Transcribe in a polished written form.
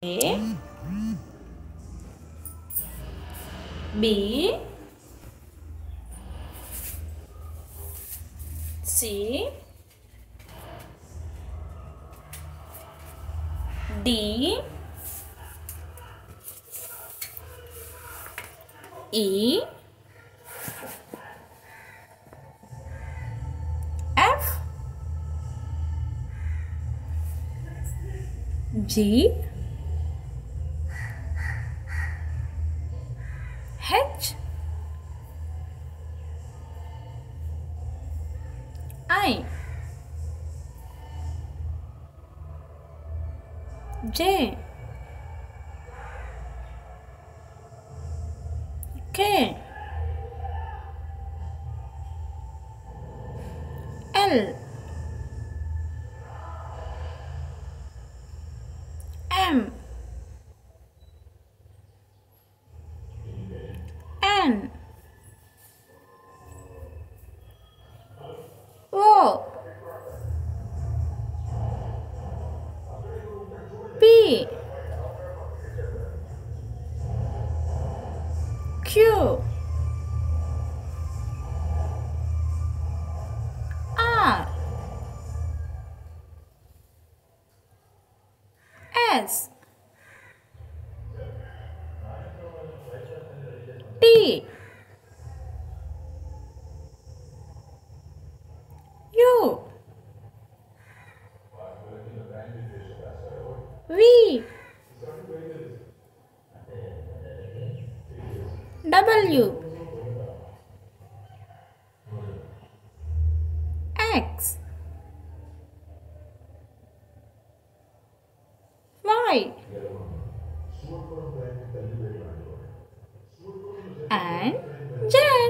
A B C D E F G H I J K L M N O P Q R S T U V W X Y and Z.